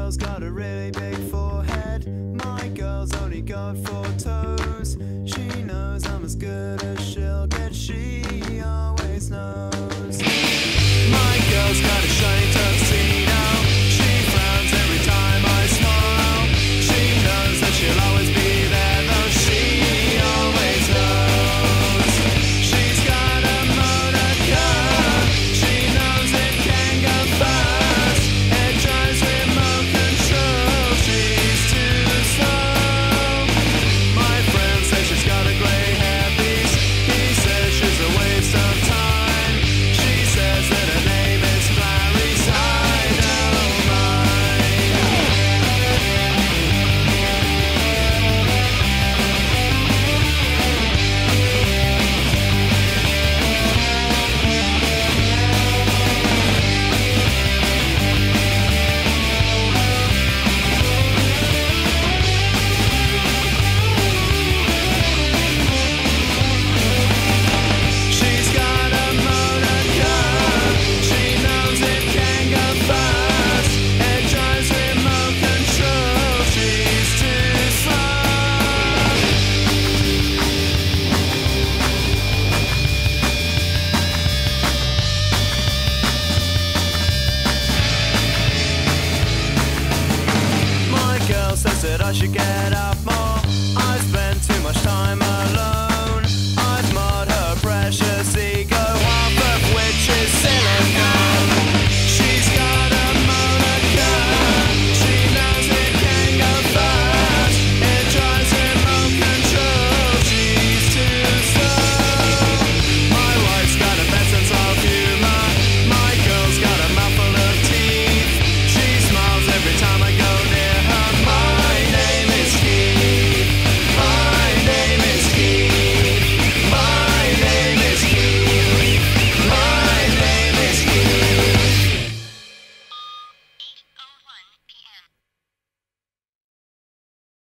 girl's got a really big forehead. My girl's only got 4 toes. She knows I'm as good as she'll get. She always knows. My girl's got a shiny tuxedo. She frowns every time I smile. She knows that she'll always be there, though she always knows. She's got a motor car. She knows it can go fast. It drives remote control. She's too slow. My friend says she's got a grey hairpiece. He says she's a waste of time. She says that her name is Clarice. I don't mind. She's got a motor car. She knows it can go fast. It drives remote control. She's too slow. My girl says that I should get up